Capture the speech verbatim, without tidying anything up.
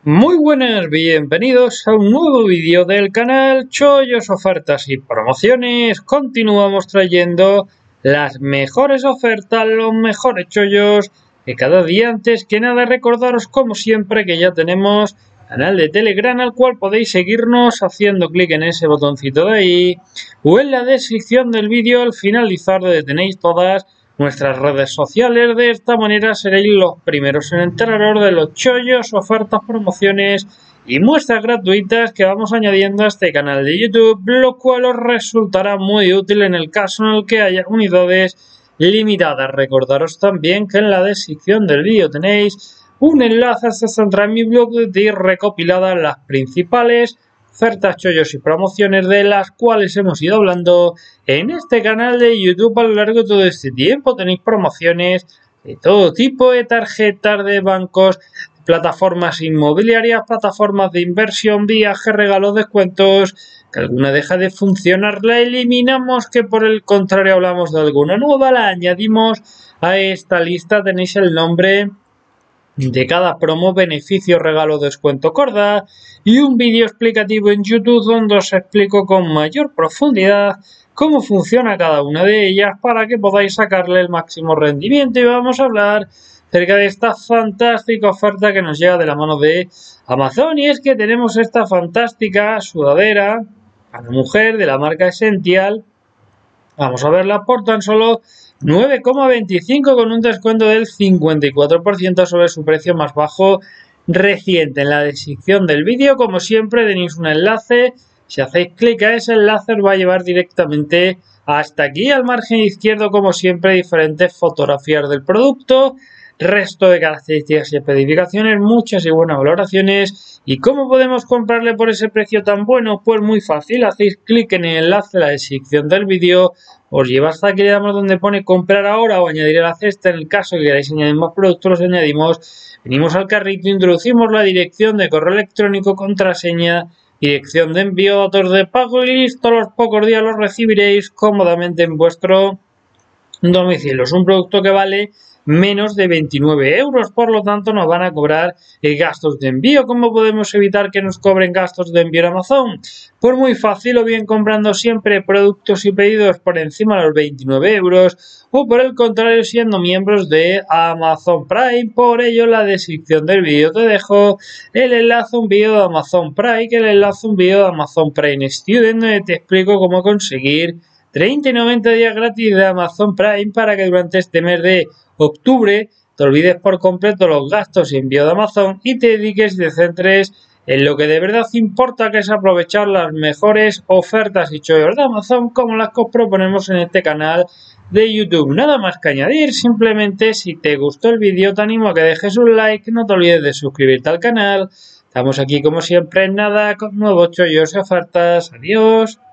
Muy buenas, bienvenidos a un nuevo vídeo del canal Chollos, Ofertas y Promociones. Continuamos trayendo las mejores ofertas, los mejores chollos de cada día. Antes que nada, recordaros como siempre que ya tenemos canal de Telegram al cual podéis seguirnos haciendo clic en ese botoncito de ahí o en la descripción del vídeo al finalizar donde tenéis todas nuestras redes sociales. De esta manera seréis los primeros en enteraros de los chollos, ofertas, promociones y muestras gratuitas que vamos añadiendo a este canal de YouTube, lo cual os resultará muy útil en el caso en el que haya unidades limitadas. Recordaros también que en la descripción del vídeo tenéis un enlace hacia central mi blog donde tenéis recopiladas las principales ofertas, chollos y promociones de las cuales hemos ido hablando en este canal de YouTube a lo largo de todo este tiempo. Tenéis promociones de todo tipo, de tarjetas de bancos, plataformas inmobiliarias, plataformas de inversión, viajes, regalos, descuentos. Que alguna deja de funcionar, la eliminamos, que por el contrario hablamos de alguna nueva, la añadimos a esta lista. Tenéis el nombre de cada promo, beneficio, regalo, descuento, corda y un vídeo explicativo en YouTube donde os explico con mayor profundidad cómo funciona cada una de ellas para que podáis sacarle el máximo rendimiento. Y vamos a hablar acerca de esta fantástica oferta que nos llega de la mano de Amazon, y es que tenemos esta fantástica sudadera para mujer de la marca Essential. Vamos a verla por tan solo nueve coma veinticinco con un descuento del cincuenta y cuatro por ciento sobre su precio más bajo reciente. En la descripción del vídeo, como siempre, tenéis un enlace. Si hacéis clic a ese enlace os va a llevar directamente hasta aquí. Al margen izquierdo, como siempre, diferentes fotografías del producto, resto de características y especificaciones, muchas y buenas valoraciones. ¿Y cómo podemos comprarle por ese precio tan bueno? Pues muy fácil, hacéis clic en el enlace en la descripción del vídeo, os lleva hasta aquí, le damos donde pone comprar ahora o añadir a la cesta. En el caso que queráis añadir más productos, los añadimos, venimos al carrito, introducimos la dirección de correo electrónico, contraseña, dirección de envío, datos de pago y listo. A los pocos días los recibiréis cómodamente en vuestro domicilio. Es un producto que vale menos de veintinueve euros, por lo tanto nos van a cobrar eh, gastos de envío. ¿Cómo podemos evitar que nos cobren gastos de envío en Amazon? Pues muy fácil, o bien comprando siempre productos y pedidos por encima de los veintinueve euros, o por el contrario siendo miembros de Amazon Prime. Por ello en la descripción del vídeo te dejo el enlace a un vídeo de Amazon Prime, que el enlace a un vídeo de Amazon Prime Student, donde te explico cómo conseguir treinta y noventa días gratis de Amazon Prime para que durante este mes de octubre te olvides por completo los gastos y envío de Amazon y te dediques y te centres en lo que de verdad importa, que es aprovechar las mejores ofertas y chollos de Amazon como las que os proponemos en este canal de YouTube. Nada más que añadir, simplemente si te gustó el vídeo te animo a que dejes un like, no te olvides de suscribirte al canal. Estamos aquí como siempre en nada con nuevos chollos y ofertas. Adiós.